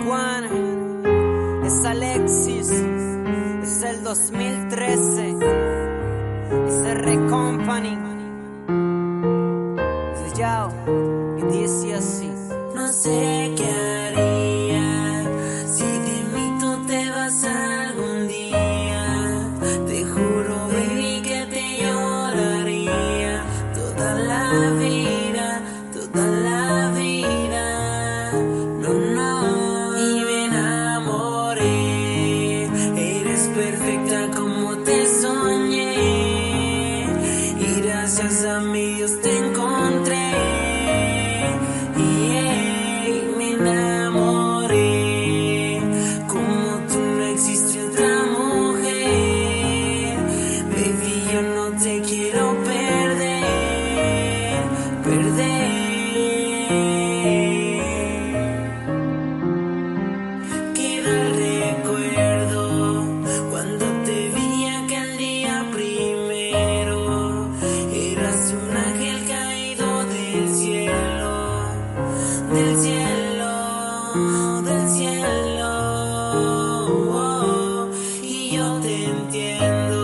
One, es Alexis, es el 2013, es R Company, es Yao, y dice así. No sé qué haría si de mí tú te vas algún día. Te juro, baby, que te lloraría toda la vida, toda la vida. No, no, y me enamoré. Eres perfecta como te soñé, y gracias a mi Dios te encontré. Te quiero perder, perder. Queda el recuerdo cuando te vi aquel día primero. Eras un ángel caído del cielo, del cielo, del cielo. Oh, y yo te entiendo.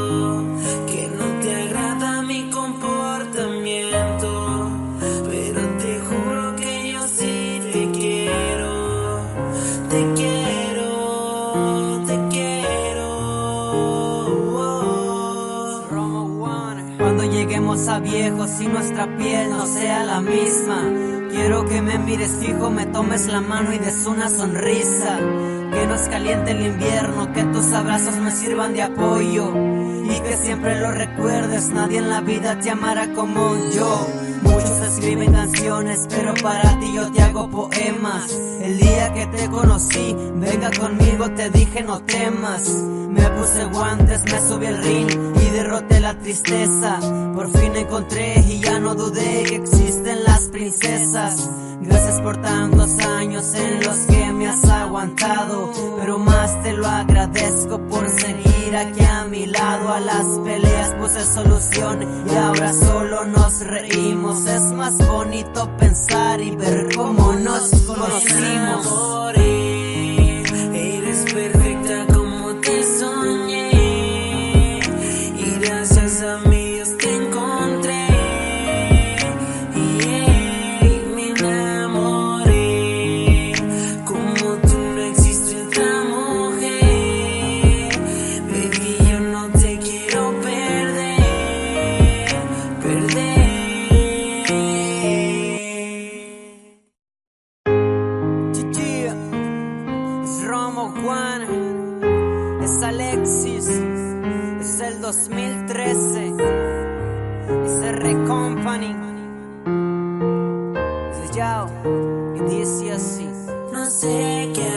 Mi comportamiento, pero te juro que yo sí te quiero, te quiero, te quiero. Romo One. Cuando lleguemos a viejos y nuestra piel no sea la misma, quiero que me mires fijo, me tomes la mano y des una sonrisa. Que nos caliente el invierno, que tus abrazos me sirvan de apoyo, y que siempre lo recuerdes, nadie en la vida te amará como yo. Muchos escriben canciones, pero para ti yo te hago poemas. El día que te conocí, venga conmigo, te dije no temas. Me puse guantes, me subí al ring y derroté la tristeza. Por fin encontré y ya no dudé que existen las princesas. Gracias por tantos años en los que me has aguantado, pero más te lo agradezco por seguir aquí a mi lado. A las peleas puse solución y ahora solo nos reímos. Es más bonito pensar y ver cómo nos conocimos. Eres perfecta como te soñé, y gracias a mi Dios te encontré. Me enamoré, como tú no existe otra mujer. Baby, yo no te quiero perder, perder. Romo One, es Alexis, es el 2013, es R Company, es Yao, y dice así. No sé qué